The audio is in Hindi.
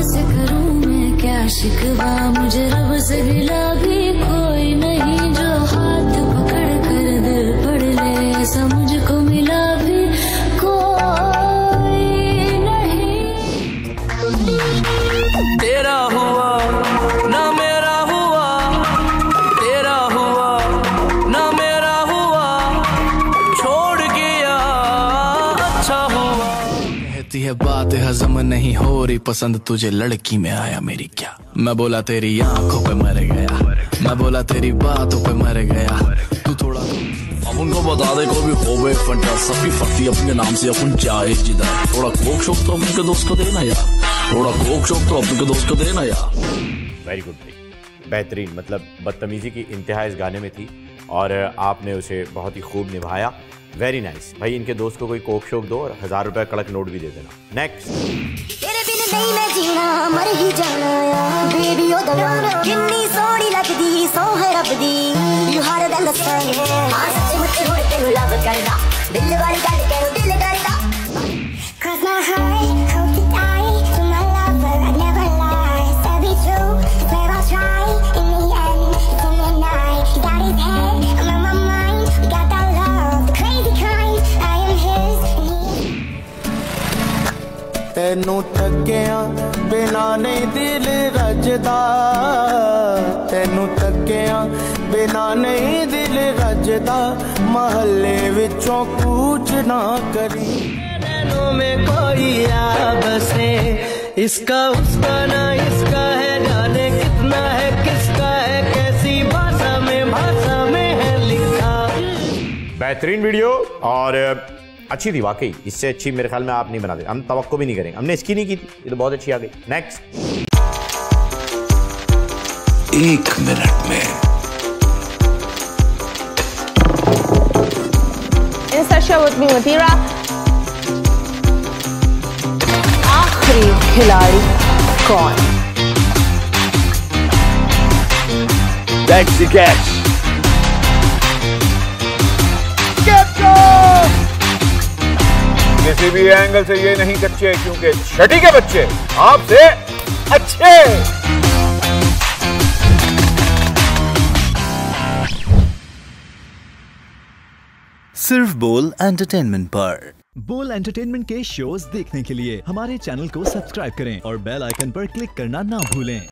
तुझसे करूं मैं क्या शिकवा, मुझे रब से गिला भी कोई नहीं, जो हाथ पकड़ कर दिल पढ़ ले, ऐसा मुझको मिला भी कोई नहीं। तेरा हुआ ना मेरा हुआ, तेरा हुआ ना मेरा हुआ, छोड़ गया अच्छा हुआ। कहती है बात हजम नहीं हो रही, पसंद तुझे लड़की में आया मेरी क्या। मैं बोला तेरी आंखों पे मर गया, मैं बोला तेरी बातों पे मर गया। तू थोड़ा अब उनको बता दे को भी होवे फंटा सफी फटी अपने नाम से अपन चाहे जिदा, थोड़ा कोक शोक तो अपने दोस्त को देना यार, थोड़ा कोक शोक तो अपने दोस्त को देना यार। वेरी गुड भाई, बेहतरीन। मतलब बदतमीजी की इंतहा इस गाने में थी और आपने उसे बहुत ही खूब निभाया। वेरी नाइस भाई। इनके दोस्त को कोई कोक शोक दो और 1000 रुपए कड़क नोट भी दे देना। नेक्स्ट। तेरे बिन नहीं मैं जीना मर ही जाना यार, बेबी ओ दवा कितनी सोहनी लगदी सो है रब दी, you harder than the sun. हां सच्चे मुझे होड़ तेनू लव करदा, दिल वाली गल कहूं दिल डरदा, cross my heart hope to die to my lover I never lie, said be true swear I'll try in the end it's in the night, he got his head I'm on my mind, we got that love the crazy kind, I am his and he ਤੈਨੂੰ ਤੱਕਿਆ ਬਿਨਾ ਨਹੀਂ ਦਿਲ ਰੱਜਦਾ, ਤੈਨੂੰ ਤੱਕਿਆ ਬਿਨਾ ਨਹੀਂ ਦਿਲ ਰੱਜਦਾ, ਮਹੱਲੇ ਵਿੱਚੋਂ ਕੂਚ ਨਾ ਕਰੀ। नैनों में कोई आ बसे, इसका उसका ना इसका है, जाने कितना है किसका है, कैसी भाषा में है लिखा। बेहतरीन वीडियो और अच्छी थी वाकई। इससे अच्छी मेरे ख्याल में आप नहीं बनाते, हम तवक्को भी नहीं करेंगे। हमने इसकी नहीं की थी, ये तो बहुत अच्छी आ गई। नेक्स्ट। 1 मिनट में Insert with me Matira, आखिरी खिलाड़ी कौन? That's the catch. किसी भी एंगल से ये नहीं कच्चे, क्योंकि छठी के बच्चे आपसे अच्छे। सिर्फ बोल एंटरटेनमेंट पर। बोल एंटरटेनमेंट के शोज देखने के लिए हमारे चैनल को सब्सक्राइब करें और बेल आइकन पर क्लिक करना ना भूलें।